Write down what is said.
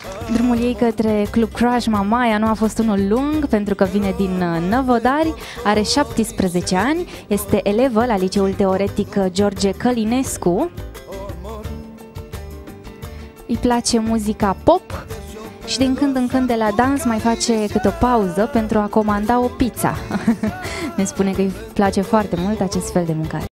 Drumul ei către Club Crush Mamaia nu a fost unul lung, pentru că vine din Năvodari, are 17 ani, este elevă la Liceul Teoretic George Călinescu. Îi place muzica pop și din când în când de la dans mai face câte o pauză pentru a comanda o pizza. Ne spune că îi place foarte mult acest fel de mâncare.